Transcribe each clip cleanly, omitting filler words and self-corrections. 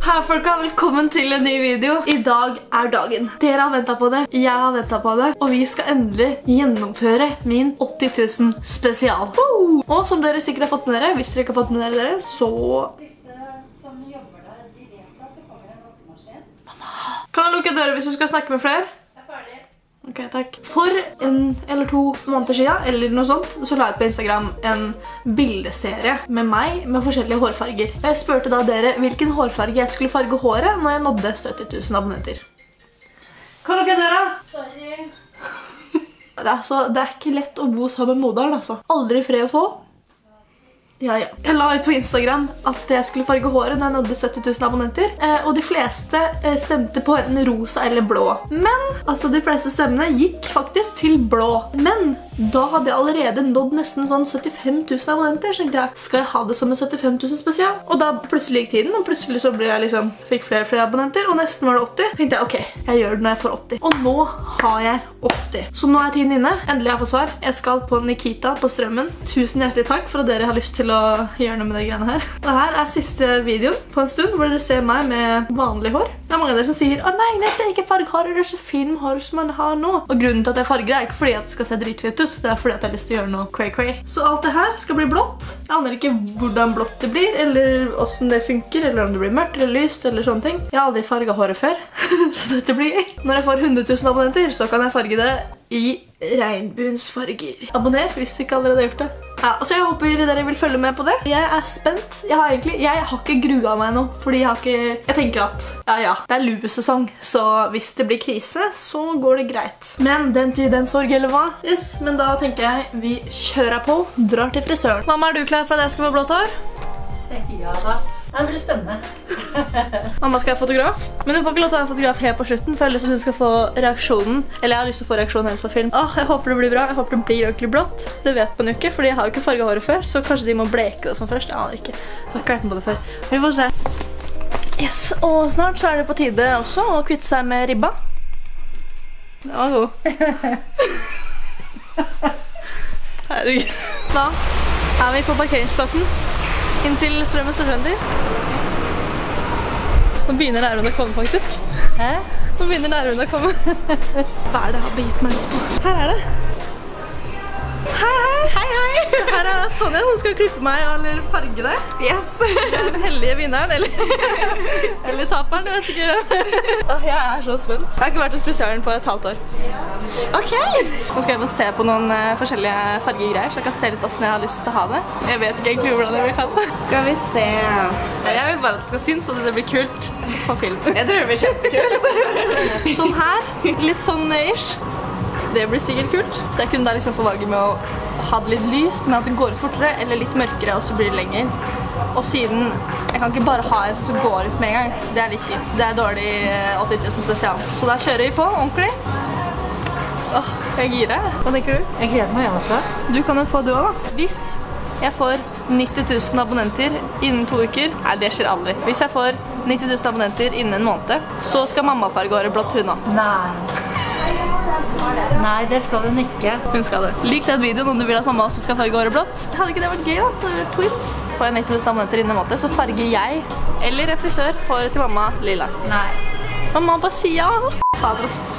Hei folka, velkommen til en ny video. I dag er dagen. Dere har ventet på det, jeg har ventet på det, og vi skal endelig gjennomføre min 80 000 spesial. Og som dere sikkert har fått med dere, hvis dere ikke har fått med dere, så... Disse som jobber der, de vet at det kommer en vaskemaskin. Mamma! Kan jeg lukke døren hvis du skal snakke med flere? Jeg er ferdig. Ok, takk. For 1 eller 2 måneder siden, eller noe sånt, så la jeg på Instagram en bildeserie med meg med forskjellige hårfarger. Og jeg spurte da dere hvilken hårfarge jeg skulle farge håret når jeg nådde 70 000 abonnenter. Kan dere døra? Sorry. Det er ikke lett å bo sammen med moderen, altså. Aldri fred å få. Ja. Jeg la ut på Instagram at jeg skulle farge håret når jeg nådde 70 000 abonnenter, og de fleste stemte på enten rosa eller blå. Men, altså de fleste stemmene gikk faktisk til blå. Men da hadde jeg allerede nådd nesten sånn 75 000 abonnenter, så tenkte jeg, skal jeg ha det som en 75 000 spesial? Og da plutselig gikk tiden, og plutselig så ble jeg liksom, fikk flere abonnenter, og nesten var det 80. Så tenkte jeg, ok, jeg gjør det når jeg får 80. Og nå har jeg 80. Så nå er tiden inne. Endelig har jeg fått svar. Jeg skal på Nikita på Strømmen. Tusen hjertelig takk for at dere har lyst til å gjøre noe med de greiene her. Dette er siste videoen på en stund hvor dere ser meg med vanlig hår. Det er mange av dere som sier, å nei, det er ikke farghår, det er så fin hår som man har nå. Og grunnen til at jeg farger er ikke fordi at det skal se dritfint ut, det er fordi at jeg har lyst til å gjøre noe cray-cray. Så alt det her skal bli blått. Jeg aner ikke hvordan blått det blir, eller hvordan det funker, eller om det blir mørkt eller lyst, eller sånne ting. Jeg har aldri farget håret før, så dette blir gøy. Når jeg får 100 000 abonnenter, så kan jeg farge det i regnbuens farger. Abonner hvis du ikke allerede har gjort det. Ja, så jeg håper dere vil følge med på det. Jeg er spent. Jeg har ikke grua meg nå, fordi jeg tenker at, ja, det er lubesesong, så hvis det blir krise, så går det greit. Men den tid, den sorg, eller hva? Yes, men da tenker jeg, vi kjører på, drar til frisøren. Mamma, er du klar for at jeg skal få blått hår? Ja da. Det blir spennende. Mamma skal ha fotograf, men hun får ikke lov til å ha fotograf helt på slutten, for jeg har lyst til at hun skal få reaksjonen, eller jeg har lyst til å få reaksjonen hennes på film. Jeg håper det blir bra, jeg håper det blir ordentlig blått. Det vet man jo ikke, fordi jeg har jo ikke farget håret før, så kanskje de må bleke det sånn først. Jeg aner ikke. Jeg har ikke vært med på det før. Vi får se. Yes, og snart så er det på tide også å kvitte seg med ribba. Det var god. Herregud. Da er vi på parkeringsplassen. Inn til Strømmen Storsenter. Nå begynner nærmere å komme, faktisk. Hæ? Nå begynner nærmere å komme. Hva er det jeg har begitt meg ut på? Her er det. Hei! Her er Sonja som skal klippe meg eller farge det. Yes! Den heldige vinneren, eller taperen, jeg vet ikke. Jeg er så spent. Jeg har ikke vært hos frisøren på et halvt år. Ok! Nå skal jeg få se på noen forskjellige fargegreier, så jeg kan se litt hvordan jeg har lyst til å ha det. Jeg vet ikke egentlig hvordan jeg vil ha det. Skal vi se. Jeg vil bare at det skal synes, og det blir kult på film. Jeg tror det blir kjempekult. Sånn her, litt sånn ish. Det blir sikkert kult. Så jeg kunne da liksom få valget med å ha det litt lyst, men at det går ut fortere, eller litt mørkere, og så blir det lenger. Og siden jeg kan ikke bare ha en som går ut med en gang, det er litt kjipt. Det er dårlig 80 000 spesial. Så da kjører vi på, ordentlig. Jeg girer. Hva tenker du? Jeg gleder meg, jeg også. Du kan jo få du også da. Hvis jeg får 90 000 abonnenter innen 2 uker, nei, det skjer aldri. Hvis jeg får 90 000 abonnenter innen en måned, så skal mamma farge håret blått hun da. Nei, det skal hun ikke. Hun skal det. Lik den videoen om du vil at mamma også skal farge håret blått. Hadde ikke det vært gøy da? Twins. Får jeg 90 000 abonnenter innen en måned, så farger jeg, eller en frisør, håret til mamma lilla. Nei. Mamma bare sier ja. Fader oss.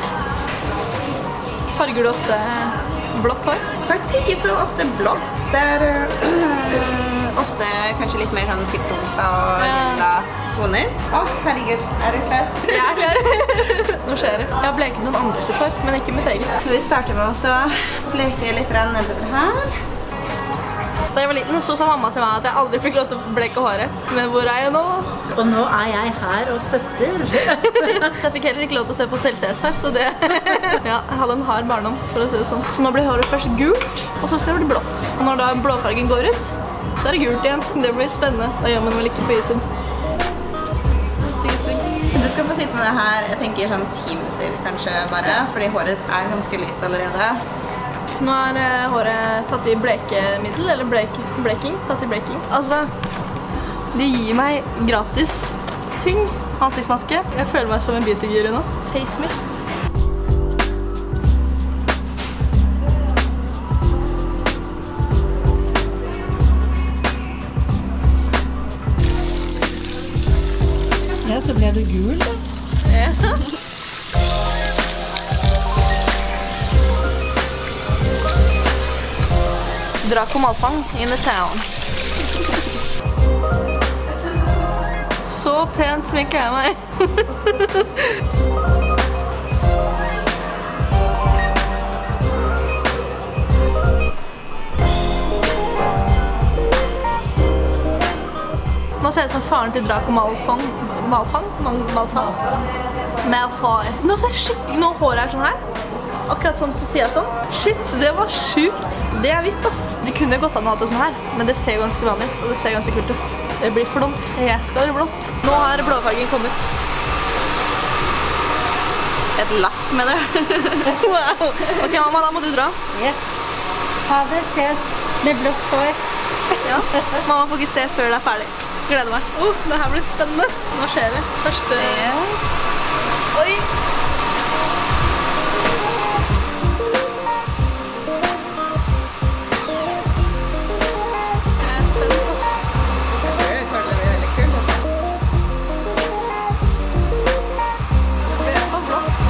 Farger du ofte blått hår? Faktisk ikke så ofte blått. Det er ofte kanskje litt mer sånn typ rosa og lilla toner. Herregud, er du klar? Jeg er klar. Nå skjer det. Jeg har bleket noen andre sitt hår, men ikke mitt eget. Vi starter med å bleke litt nedover her. Da jeg var liten så sa mamma til meg at jeg aldri fikk lov til å bleke håret. Men hvor er jeg nå? Og nå er jeg her og støtter. Jeg fikk heller ikke lov til å se på TLCS her, så det... Ja, jeg hadde en hard barndom, for å si det sånn. Så nå blir håret først gult, og så skal det bli blått. Og når da blåfargen går ut, så er det gult igjen. Det blir spennende. Da gjør man vel ikke på YouTube. Du skal få sitte med det her, jeg tenker sånn 10 minutter kanskje bare, fordi håret er ganske lyst allerede. Nå er håret tatt i blekemiddel, eller bleking, tatt i bleking. Altså, de gir meg gratis ting. Ansiktsmaske. Jeg føler meg som en beauty-guru nå. Face mist. Ja, så ble du gul da. Ja. Draco Malfang in the town. Så pent sminker jeg meg. Nå ser jeg ut som faren til Draco Malfoy. Nå ser jeg skikkelig, nå håret er sånn her. Akkurat sånn på siden sånn. Shit, det var sjukt. Det er hvitt, ass. De kunne godt ha hatt det sånn her, men det ser jo ganske vanlig ut, og det ser ganske kult ut. Det blir for dumt. Jeg skal være blått. Nå har blåfargen kommet. Et lass med det. Wow. Ok, mamma, da må du dra. Yes. Ha det, ses med blått hår. Ja. Mamma får ikke se før det er ferdig. Gleder meg. Det her blir spennende. Nå skjer det. Første... Oi! Jeg er spent, ass. Jeg tror det blir veldig kult. Det blir i hvert fall blått.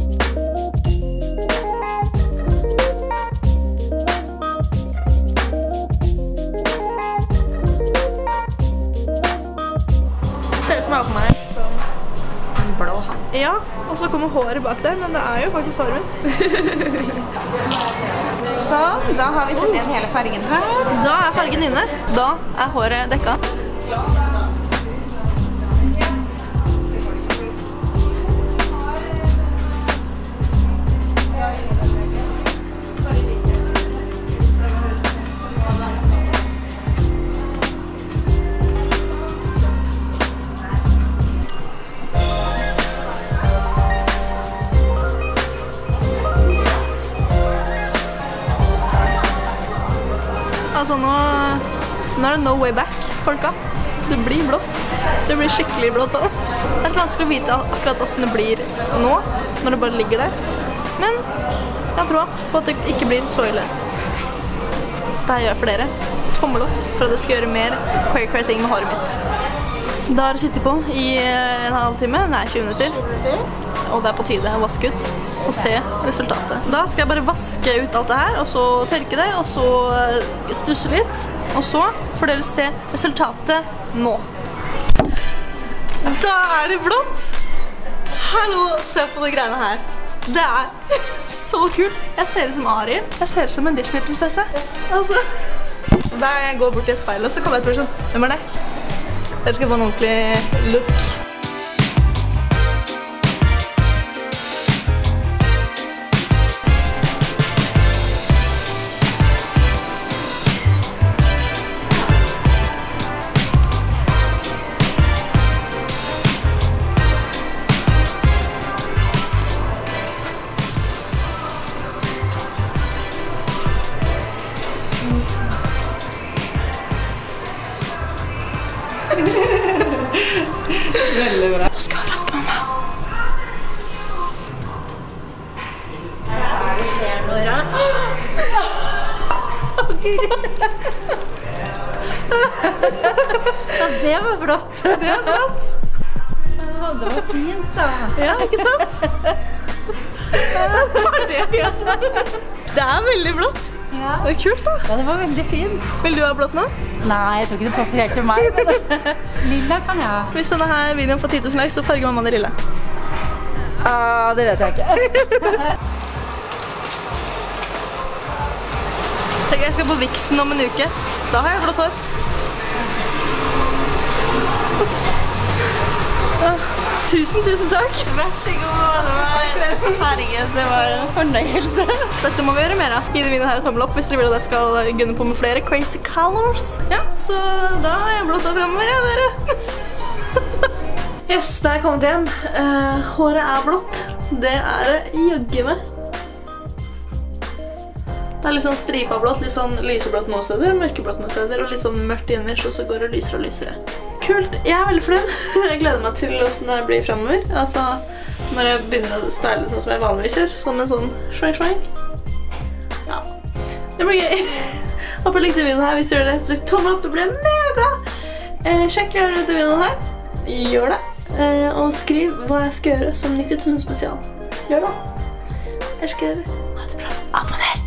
Ser ut som jeg har på meg en blå hand. Ja, og så kommer håret bak der, men det er jo faktisk håret mitt. Så, da har vi sett igjen hele fargen her. Da er fargen inne. Da er håret dekka. Altså nå er det no way back, folka. Det blir blått. Det blir skikkelig blått også. Det er litt vanskelig å vite akkurat hvordan det blir nå, når det bare ligger der. Men jeg tror på at det ikke blir så ille. Det gjør jeg for dere. Tommel opp for at jeg skal gjøre mer queer ting med håret mitt. Da har jeg sittet på i en halv time, det er 20 minutter. Og det er på tide å vaske ut og se resultatet. Da skal jeg bare vaske ut alt det her, og så tørke det, og så stusse litt. Og så får dere se resultatet nå. Da er det blått! Hallo, se på de greiene her. Det er så kult. Jeg ser ut som Ariel. Jeg ser ut som en Disney-prinsesse. Altså, da jeg går bort til et speil, og så kommer jeg til å sånn, hvem er det? Dere skal få en ordentlig look. Veldig bra. Nå skal jeg overraske mamma. Hva skjer, Nora? Ja, det var blått. Det er blått. Det var fint da. Ja, ikke sant? Det er veldig blått. Ja. Det er kult da. Ja, det var veldig fint. Vil du ha blått nå? Nei, jeg tror ikke det passer helt til meg. Men lilla kan jeg ha. Hvis denne her videoen får 10 000 likes, så farger mamma det lilla. Det vet jeg ikke. Tenk, jeg skal på Vixen om en uke. Da har jeg blått hår. Tusen takk. Vær så god. Herregud, det var en fornøyelse. Dette må vi gjøre mer av. Gi den videoen her et tommel opp hvis dere vil at jeg skal gunne på med flere crazy colors. Ja, så da har jeg blått hår fremover, ja, dere. Yes, da er jeg kommet hjem. Håret er blått. Det er det jaggu meg. Det er litt sånn stripa blått, litt sånn lyseblått noen steder, mørkeblått noen steder, og litt sånn mørkt innerst, og så går det lysere og lysere. Kult, jeg er veldig fornøyd. Jeg gleder meg til hvordan det blir fremover. Altså, når jeg begynner å style sånn som jeg vanligvis gjør, sånn med sånn svang. Ja, det blir gøy. Håper du likte videoen her. Hvis du gjør det, så tommel opp, det blir jeg mega glad. Sjekk ut videoen her. gjør det. Og skriv hva jeg skal gjøre som 90 000 spesial. Gjør det. Jeg elsker dere. Ha det bra. Abonner!